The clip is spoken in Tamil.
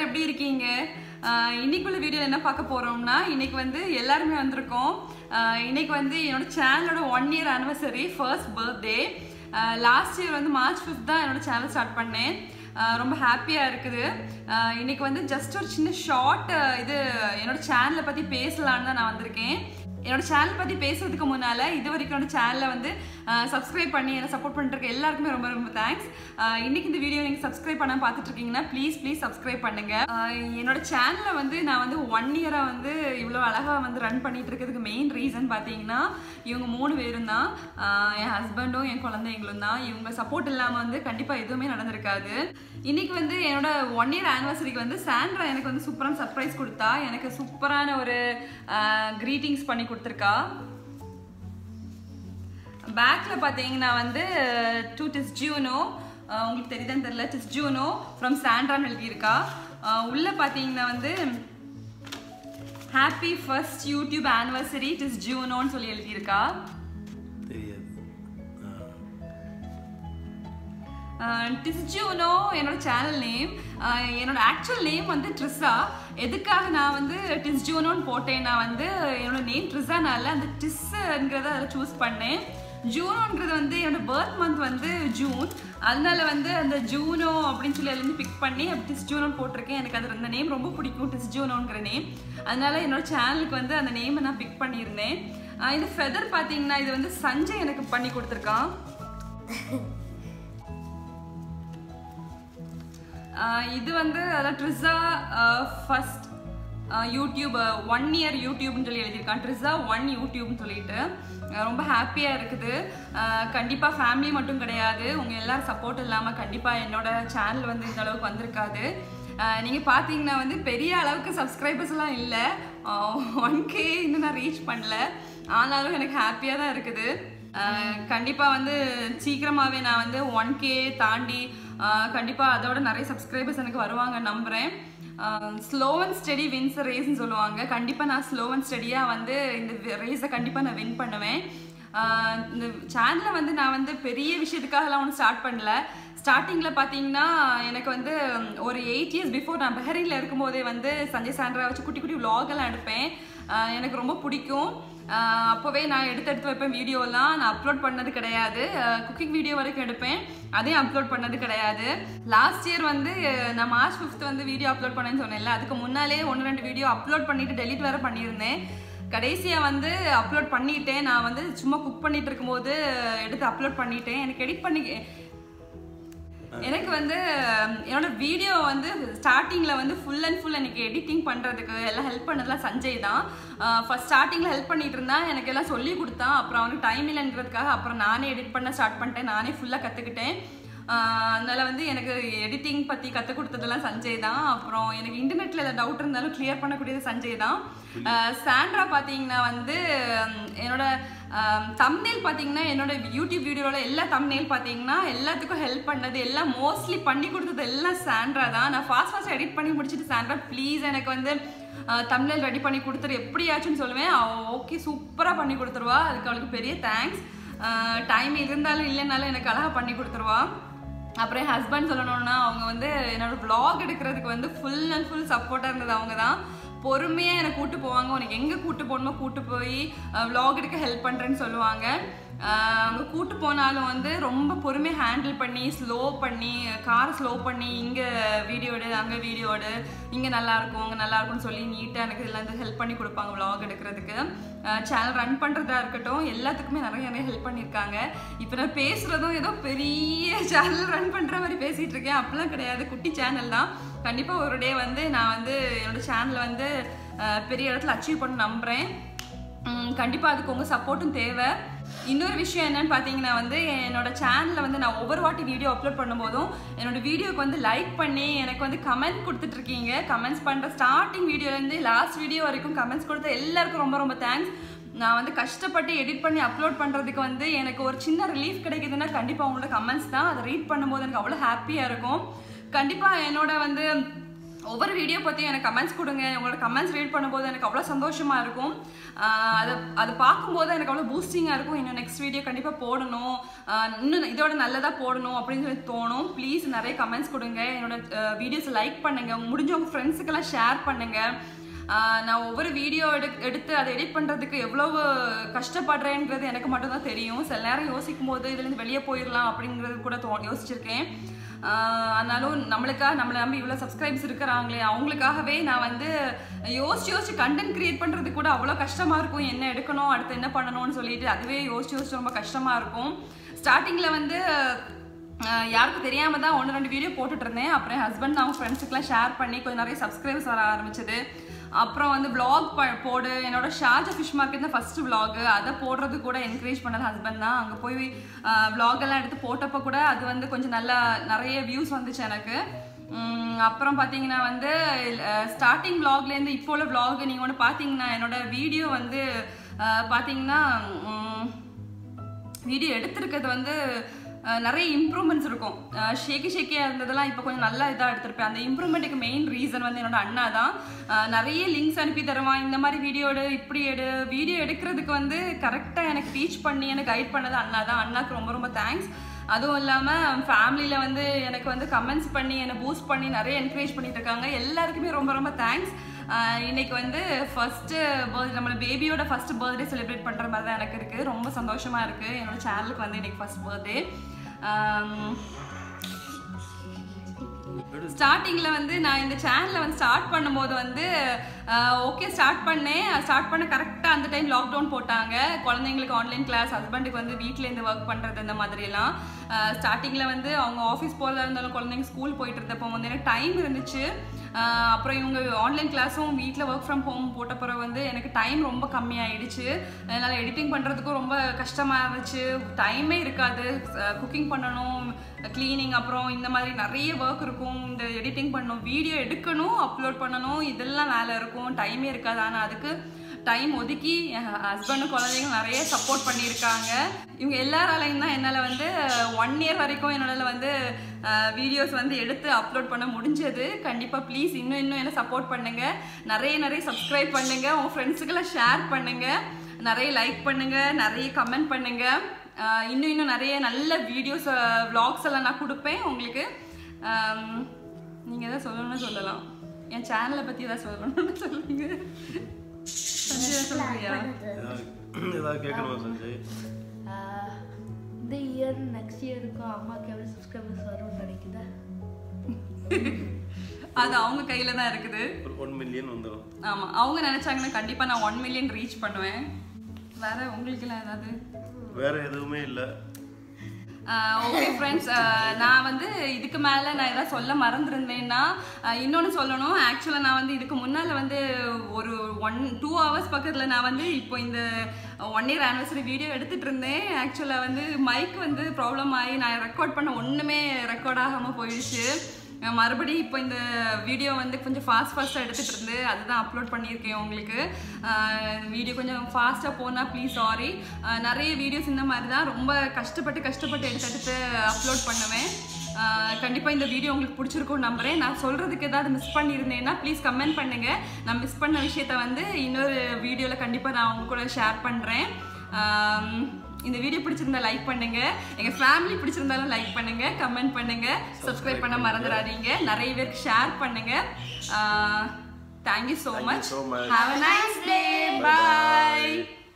எப்படி இருக்கீங்க? இன்னைக்குள்ள வீடியோல என்ன பார்க்க போறோம்னா இன்னைக்கு வந்து எல்லாரும் வந்திருக்கோம். இன்னைக்கு வந்து என்னோட சேனலோட 1 year anniversary, first birthday. Last year வந்து March 5th தான் என்னோட சேனல் ஸ்டார்ட் பண்ணேன். ரொம்ப ஹாப்பியா இருக்குது. இன்னைக்கு வந்து ஜஸ்ட் ஒரு சின்ன ஷார்ட் இது என்னோட சேனலை பத்தி பேசலாம்னு தான் நான் வந்திருக்கேன். என்னோட சேனல் பத்தி பேசுறதுக்கு முன்னால இது வரைக்கும் என்னோட சேனலை வந்து சப்ஸ்கிரைப் பண்ணி என்ன சப்போர்ட் பண்ணிட்டு எல்லாருக்குமே ரொம்ப ரொம்ப தேங்க்ஸ். இன்னைக்கு இந்த வீடியோ நீங்க சப்ஸ்கிரைப் பண்ண பார்த்துட்டு இருக்கீங்கன்னா ப்ளீஸ் சப்ஸ்கிரைப் பண்ணுங்க. என்னோட சேனலை வந்து நான் வந்து 1 year வந்து இவ்வளோ அழகா வந்து ரன் பண்ணிட்டு இருக்கிறதுக்கு மெயின் ரீசன் பார்த்தீங்கன்னா இவங்க 3 பேரும் தான். என் ஹஸ்பண்டும் என் குழந்தைங்களும் தான். இவங்க சப்போர்ட் இல்லாமல் வந்து கண்டிப்பாக எதுவுமே நடந்திருக்காது. இன்னைக்கு வந்து என்னோட 1 year ஆனிவர்சரிக்கு வந்து சாண்ட்ரா எனக்கு வந்து சூப்பரான சர்ப்ரைஸ் கொடுத்தா. எனக்கு சூப்பரான ஒரு கிரீட்டிங்ஸ் பண்ணி கொடுத்துருக்கா. பேக்ல பார்த்தீங்கன்னா வந்து டு டிஸ் ஜூனோ, உங்களுக்கு தெரியுதான்னு தெரியல, டிஸ் ஜூனோ ஃப்ரம் சாண்ட்ரான்னு எழுதியிருக்கா. உள்ள பார்த்தீங்கன்னா வந்து ஹாப்பி ஃபர்ஸ்ட் யூடியூப் ஆனிவர்சரி டிஸ் ஜூனோன்னு சொல்லி எழுதியிருக்கா. டிஸ்ஜூனோ என்னோட சேனல் நேம். என்னோட ஆக்சுவல் நேம் வந்து ட்ரிஸா. எதுக்காக நான் வந்து டிஸ்ஜூனோன்னு போட்டேன்னா வந்து என்னோட நேம் ட்ரிஸானால அந்த டிஸ்ங்கிறத அதில் சூஸ் பண்ணேன். ஜூனோங்கிறது வந்து என்னோட பர்த் மந்த் வந்து ஜூன், அதனால வந்து அந்த ஜூனோ அப்படின்னு சொல்லி அதுலேருந்து பிக் பண்ணி அப்படி டிஸ்ஜூனோன்னு போட்டிருக்கேன். எனக்கு அது அந்த நேம் ரொம்ப பிடிக்கும், டிஸ்ஜூனோங்கிற நேம். அதனால என்னோட சேனலுக்கு வந்து அந்த நேமை நான் பிக் பண்ணியிருந்தேன். இந்த ஃபெதர் பார்த்தீங்கன்னா இது வந்து சஞ்சய் எனக்கு பண்ணி கொடுத்துருக்கான். இது வந்து அதான் ட்ரிஸா ஃபர்ஸ்ட் யூடியூப் 1 year யூடியூப்னு சொல்லி எழுதியிருக்கான். ட்ரிஸா 1 யூடியூப்னு சொல்லிட்டு ரொம்ப ஹாப்பியாக இருக்குது. கண்டிப்பாக ஃபேமிலி மட்டும் கிடையாது, உங்கள் எல்லாரும் சப்போர்ட் இல்லாமல் கண்டிப்பாக என்னோட சேனல் வந்து இந்த அளவுக்கு வந்திருக்காது. நீங்கள் பார்த்தீங்கன்னா வந்து பெரிய அளவுக்கு சப்ஸ்கிரைபர்ஸ்லாம் இல்லை, 1K இன்னும் நான் ரீச் பண்ணல. ஆனாலும் எனக்கு ஹாப்பியாக தான் இருக்குது. கண்டிப்பாக வந்து சீக்கிரமாகவே நான் வந்து 1K தாண்டி கண்டிப்பாக அதோட நிறைய சப்ஸ்கிரைபர்ஸ் எனக்கு வருவாங்க நம்புகிறேன். ஸ்லோ அண்ட் ஸ்டெடி வின்ஸ் ரேஸ்ன்னு சொல்லுவாங்க. கண்டிப்பாக நான் ஸ்லோ அண்ட் ஸ்டெடியாக வந்து இந்த ரேஸை கண்டிப்பாக நான் வின் பண்ணுவேன். இந்த சேனலை வந்து நான் வந்து பெரிய விஷயத்துக்காகலாம் ஒன்றும் ஸ்டார்ட் பண்ணல. ஸ்டார்டிங்கில் பார்த்தீங்கன்னா எனக்கு வந்து ஒரு 8 years பிஃபோர் நான் பஹ்ரைனில் இருக்கும்போதே வந்து சஞ்சய் சாண்ட்ரா வச்சு குட்டி குட்டி விலாகெல்லாம் எடுப்பேன். எனக்கு ரொம்ப பிடிக்கும். அப்போவே நான் எடுத்து வைப்பேன் வீடியோலாம். நான் அப்லோட் பண்ணது கிடையாது. குக்கிங் வீடியோ வரைக்கும் எடுப்பேன், அதையும் அப்லோட் பண்ணது கிடையாது. லாஸ்ட் இயர் வந்து நான் March 5th வந்து வீடியோ அப்லோட் பண்ணேன்னு சொன்னேன்ல, அதுக்கு முன்னாலே 1-2 வீடியோ அப்லோட் பண்ணிட்டு டெலிட் வேறு பண்ணியிருந்தேன். கடைசியாக வந்து அப்லோட் பண்ணிட்டேன். நான் வந்து சும்மா குக் பண்ணிட்டு இருக்கும்போது எடுத்து அப்லோட் பண்ணிட்டேன். எனக்கு வந்து என்னோட வீடியோ வந்து ஸ்டார்டிங்கில் வந்து ஃபுல் அண்ட் ஃபுல் எனக்கு எடிட்டிங் பண்ணுறதுக்கு எல்லாம் ஹெல்ப் பண்ணதெல்லாம் சஞ்சய் தான். ஃபர்ஸ்ட் ஸ்டார்டிங்கில் ஹெல்ப் பண்ணிட்டு இருந்தான், எனக்கு எல்லாம் சொல்லி கொடுத்தான். அப்புறம் அவனுக்கு டைம் இல்லைன்றதுக்காக அப்புறம் நானே எடிட் பண்ண ஸ்டார்ட் பண்ணிட்டேன். நானே ஃபுல்லாக கற்றுக்கிட்டேன். அதனால வந்து எனக்கு எடிட்டிங் பற்றி கற்றுக் கொடுத்ததெல்லாம் சஞ்சய் தான். அப்புறம் எனக்கு இன்டர்நெட்டில் எதாவது டவுட் இருந்தாலும் கிளியர் பண்ணக்கூடியது சஞ்சய் தான். சாண்ட்ரா பார்த்தீங்கன்னா வந்து என்னோட தம்ப்நெயில் பார்த்தீங்கன்னா என்னோட யூடியூப் வீடியோவில் எல்லா தம்ப்நெயில் பார்த்தீங்கன்னா எல்லாத்துக்கும் ஹெல்ப் பண்ணது, எல்லாம் மோஸ்ட்லி பண்ணி கொடுத்தது எல்லாம் சாண்ட்ரா தான். நான் ஃபாஸ்ட் எடிட் பண்ணி முடிச்சுட்டு சாண்ட்ரா ப்ளீஸ் எனக்கு வந்து தம்ப்நெயில் ரெடி பண்ணி கொடுத்துரு எப்படியாச்சுன்னு சொல்லுவேன். ஓகே சூப்பராக பண்ணி கொடுத்துருவா. அதுக்கு அவளுக்கு பெரிய தேங்க்ஸ். டைம் இருந்தாலும் இல்லைனாலும் எனக்கு அழகாக பண்ணி கொடுத்துருவா. அப்புறம் என் ஹஸ்பண்ட் சொல்லணும்னா அவங்க வந்து என்னோட vlog எடுக்கிறதுக்கு வந்து ஃபுல் அண்ட் ஃபுல் சப்போர்ட்டாக இருந்தது. அவங்க தான் பொறுமையாக என்னை கூப்பிட்டு போவாங்க. உனக்கு எங்கே கூப்பிட்டு போகணுமோ கூப்பிட்டு போய் vlog எடுக்க ஹெல்ப் பண்ணுறேன்னு சொல்லுவாங்க. அங்கே கூப்பிட்டு போனாலும் வந்து ரொம்ப பொறுமையாக ஹேண்டில் பண்ணி ஸ்லோ பண்ணி காரை ஸ்லோ பண்ணி இங்கே வீடியோடு அங்கே வீடியோடு இங்கே நல்லாயிருக்கும் அங்கே நல்லாயிருக்கும்னு சொல்லி நீட்டாக எனக்கு இதெல்லாம் வந்து ஹெல்ப் பண்ணி கொடுப்பாங்க vlog எடுக்கிறதுக்கு. சேனல் ரன் பண்ணுறதா இருக்கட்டும் எல்லாத்துக்குமே நிறைய ஹெல்ப் பண்ணியிருக்காங்க. இப்போ நான் பேசுகிறதும் ஏதோ பெரிய சேனல் ரன் பண்ணுற மாதிரி பேசிகிட்டு இருக்கேன், அப்படிலாம் கிடையாது. குட்டி சேனல் தான். கண்டிப்பாக ஒரு டே வந்து நான் வந்து என்னோட சேனலை வந்து பெரிய இடத்துல அச்சீவ் பண்ண நம்புகிறேன். கண்டிப்பாக அதுக்கு உங்கள் சப்போர்ட்டும் தேவை. இன்னொரு விஷயம் என்னன்னு பார்த்தீங்கன்னா வந்து என்னோட சேனலில் வந்து நான் ஒவ்வொரு வாட்டி வீடியோ அப்லோட் பண்ணும்போதும் என்னோட வீடியோக்கு வந்து லைக் பண்ணி எனக்கு வந்து கமெண்ட் கொடுத்துட்ருக்கீங்க. கமெண்ட்ஸ் பண்ணுற ஸ்டார்டிங் வீடியோலேருந்து லாஸ்ட் வீடியோ வரைக்கும் கமெண்ட்ஸ் கொடுத்த எல்லாருக்கும் ரொம்ப ரொம்ப தேங்க்ஸ். நான் வந்து கஷ்டப்பட்டு எடிட் பண்ணி அப்லோட் பண்ணுறதுக்கு வந்து எனக்கு ஒரு சின்ன ரிலீஃப் கிடைக்குதுன்னா கண்டிப்பாக அவங்களோட கமெண்ட்ஸ் தான். அதை ரீட் பண்ணும்போது எனக்கு அவ்வளோ ஹாப்பியாக இருக்கும். கண்டிப்பாக என்னோட வந்து ஒவ்வொரு வீடியோ பற்றியும் எனக்கு கமெண்ட்ஸ் கொடுங்க. உங்களோட கமெண்ட்ஸ் ரீட் பண்ணும்போது எனக்கு அவ்வளோ சந்தோஷமாக இருக்கும். அது பார்க்கும்போது எனக்கு அவ்வளோ பூஸ்டிங்காக இருக்கும். இன்னும் நெக்ஸ்ட் வீடியோ கண்டிப்பாக போடணும், இன்னும் இதோட நல்லதாக போடணும் அப்படின்னு சொல்லி தோணும். ப்ளீஸ் நிறைய கமெண்ட்ஸ் கொடுங்க. என்னோட வீடியோஸை லைக் பண்ணுங்கள், முடிஞ்சவங்க ஃப்ரெண்ட்ஸுக்கெல்லாம் ஷேர் பண்ணுங்கள். நான் ஒவ்வொரு வீடியோ எடுத்து அதை எடிட் பண்ணுறதுக்கு எவ்வளவு கஷ்டப்படுறேன்றது எனக்கு மட்டும்தான் தெரியும். சில நேரம் யோசிக்கும் போது இதுலேருந்து வெளியே போயிடலாம் அப்படிங்கிறது கூட யோசிச்சிருக்கேன். ஆனாலும் நம்மளை நம்பி இவ்வளோ சப்ஸ்கிரைப்ஸ் இருக்கிறாங்களே, அவங்களுக்காகவே நான் வந்து யோசிச்சு கண்டென்ட் கிரியேட் பண்ணுறது கூட அவ்வளோ கஷ்டமாக இருக்கும். என்ன எடுக்கணும், அடுத்து என்ன பண்ணணும்னு சொல்லிட்டு அதுவே யோசிச்சு ரொம்ப கஷ்டமாக இருக்கும். ஸ்டார்டிங்கில் வந்து யாருக்கும் தெரியாமல் தான் 1-2 வீடியோ போட்டுட்டு இருந்தேன். அப்புறம் ஹஸ்பண்ட் அவங்க ஃப்ரெண்ட்ஸுக்கெலாம் ஷேர் பண்ணி கொஞ்சம் நிறைய சப்ஸ்கிரைபர்ஸ் வர ஆரம்பிச்சது. அப்புறம் வந்து விளாக் போடு, என்னோட ஷார்ஜா ஃபிஷ் மார்க்கெட் தான் ஃபஸ்ட்டு விளாகு, அதை போடுறது கூட என்கரேஜ் பண்ணது ஹஸ்பண்ட் தான். அங்கே போய் விளாகெல்லாம் எடுத்து போட்டப்போ கூட அது வந்து கொஞ்சம் நல்லா நிறைய வியூஸ் வந்துச்சு எனக்கு. அப்புறம் பார்த்தீங்கன்னா வந்து ஸ்டார்டிங் விளாக்லேருந்து இப்போ உள்ள விளாக் நீங்கள் ஒன்று பார்த்தீங்கன்னா என்னோட வீடியோ வந்து பார்த்தீங்கன்னா வீடியோ எடுத்திருக்கிறது வந்து நிறைய இம்ப்ரூவ்மெண்ட்ஸ் இருக்கும். ஷேக்கியாக இருந்ததெல்லாம் இப்போ கொஞ்சம் நல்லா இதாக எடுத்திருப்பேன். அந்த இம்ப்ரூவ்மெண்ட்டுக்கு மெயின் ரீசன் வந்து என்னோட அண்ணா தான். நிறைய லிங்க்ஸ் அனுப்பி தருவான், இந்த மாதிரி வீடியோ இப்படி வீடியோ எடுக்கிறதுக்கு வந்து கரெக்டாக எனக்கு டீச் பண்ணி எனக்கு கைட் பண்ணது அண்ணா தான். அண்ணாக்கு ரொம்ப ரொம்ப தேங்க்ஸ். அதுவும் இல்லாமல் ஃபேமிலியில் வந்து எனக்கு வந்து கமெண்ட்ஸ் பண்ணி என்னை பூஸ்ட் பண்ணி நிறைய என்கரேஜ் பண்ணிட்டு இருக்காங்க. எல்லாருக்குமே ரொம்ப ரொம்ப தேங்க்ஸ். இன்னைக்கு வந்து ஃபஸ்ட்டு நம்மளோட பேபியோட ஃபஸ்ட்டு பர்த்டே செலிப்ரேட் பண்ணுற மாதிரி தான் எனக்கு இருக்குது. ரொம்ப சந்தோஷமாக இருக்குது. என்னோட சேனலுக்கு வந்து இன்னைக்கு ஃபஸ்ட் பர்த்டே. ஸ்டார்டிங்கில் வந்து நான் இந்த சேனலை வந்து ஸ்டார்ட் பண்ணும்போது வந்து ஓகே ஸ்டார்ட் பண்ண கரெக்டாக அந்த டைம் லாக்டவுன் போட்டாங்க. குழந்தைங்களுக்கு ஆன்லைன் கிளாஸ், ஹஸ்பண்டுக்கு வந்து வீட்டிலேருந்து ஒர்க் பண்ணுறது இந்த மாதிரியெல்லாம். ஸ்டார்டிங்கில் வந்து அவங்க ஆஃபீஸ் போகிறதா இருந்தாலும் குழந்தைங்க ஸ்கூல் போயிட்டு இருந்தப்போ வந்து எனக்கு டைம் இருந்துச்சு. அப்புறம் இவங்க ஆன்லைன் கிளாஸும் வீட்டில் ஒர்க் ஃப்ரம் ஹோம் போட்ட பிறகு வந்து எனக்கு டைம் ரொம்ப கம்மியாயிடுச்சு. அதனால் எடிட்டிங் பண்ணுறதுக்கும் ரொம்ப கஷ்டமாக இருந்துச்சு. டைமே இருக்காது. குக்கிங் பண்ணணும், க்ளீனிங், அப்புறம் இந்த மாதிரி நிறைய ஒர்க் இருக்கும். இந்த எடிட்டிங் பண்ணணும், வீடியோ எடுக்கணும், அப்லோட் பண்ணணும், இதெல்லாம் வேலை இருக்கும். டைமே இருக்காது. ஆனால் அதுக்கு டைம் ஒதுக்கி என் ஹஸ்பண்டும் குழந்தைங்க நிறைய சப்போர்ட் பண்ணியிருக்காங்க. இவங்க எல்லாராலையும் தான் என்னால் வந்து 1 year வரைக்கும் என்னால் வந்து வீடியோஸ் வந்து எடுத்து அப்லோட் பண்ண முடிஞ்சது. கண்டிப்பாக ப்ளீஸ் இன்னும் என்ன சப்போர்ட் பண்ணுங்கள். நிறைய சப்ஸ்கிரைப் பண்ணுங்கள், உங்கள் ஃப்ரெண்ட்ஸுக்கெல்லாம் ஷேர் பண்ணுங்கள், நிறைய லைக் பண்ணுங்கள், நிறைய கமெண்ட் பண்ணுங்கள். இன்னும் நிறைய நல்ல வீடியோஸ் விளாக்ஸ் எல்லாம் நான் கொடுப்பேன் உங்களுக்கு. நீங்கள் எதாவது சொல்லணும்னு சொல்லலாம். என் சேனலை பற்றி எதாவது சொல்லணும்னு சொல்லுங்க. இந்த இயர் நெக்ஸ்ட் இயருக்கும் அம்மாக்கு எவ்வளவு சப்ஸ்கிரைபர்ஸ் வரும்னு நினைக்குதா? அது அவங்க கையில தான் இருக்குது. 1 million வந்துரும். ஆமா, அவங்க நினைச்சாங்கன்னா கண்டிப்பா நான் 1 million ரீச் பண்ணுவேன். வேற உங்களுக்கு எல்லாம் ஏதாவது? வேற எதுவுமே இல்ல. ஓகே ஃப்ரெண்ட்ஸ், நான் வந்து இதுக்கு மேலே நான் எதாவது சொல்ல மறந்துருந்தேன்னா இன்னொன்று சொல்லணும். ஆக்சுவலாக நான் வந்து இதுக்கு முன்னால் வந்து ஒரு 1-2 hours பக்கத்தில் நான் வந்து இப்போ இந்த 1 year anniversary வீடியோ எடுத்துகிட்டு இருந்தேன். ஆக்சுவலாக வந்து மைக் வந்து ப்ராப்ளம் ஆகி நான் ரெக்கார்ட் பண்ண ஒன்றுமே ரெக்கார்ட் ஆகாமல் போயிடுச்சு. மறுபடியும் இப்போ இந்த வீடியோ வந்து கொஞ்சம் ஃபாஸ்ட்டாக எடுத்துகிட்டு இருந்து அதுதான் அப்லோட் பண்ணியிருக்கேன் உங்களுக்கு. வீடியோ கொஞ்சம் ஃபாஸ்ட்டாக போனால் ப்ளீஸ் சாரி. நிறைய வீடியோஸ் இந்த மாதிரி தான் ரொம்ப கஷ்டப்பட்டு எடுத்து அப்லோட் பண்ணுவேன். கண்டிப்பாக இந்த வீடியோ உங்களுக்கு பிடிச்சிருக்கும்னு நம்புகிறேன். நான் சொல்கிறதுக்கு ஏதாவது மிஸ் பண்ணியிருந்தேன்னா ப்ளீஸ் கமெண்ட் பண்ணுங்கள். நான் மிஸ் பண்ண விஷயத்த வந்து இன்னொரு வீடியோவில் கண்டிப்பாக நான் உங்க கூட ஷேர் பண்ணுறேன். இந்த வீடியோ பிடிச்சிருந்தா லைக் பண்ணுங்க, எங்க ஃபேமிலி பிடிச்சிருந்தாலும் லைக் பண்ணுங்க, கமெண்ட் பண்ணுங்க, சப்ஸ்கிரைப் பண்ண மறந்துடாதீங்க, நிறைய பேருக்கு ஷேர் பண்ணுங்க. Thank you so much. Have a nice day. Bye.